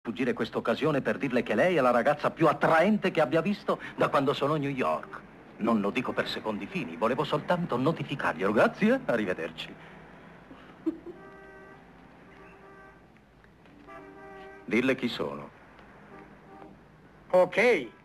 Sfuggire questa occasione per dirle che lei è la ragazza più attraente che abbia visto da quando sono a New York. Non lo dico per secondi fini, volevo soltanto notificarglielo. Grazie, arrivederci. Dille chi sono. Ok.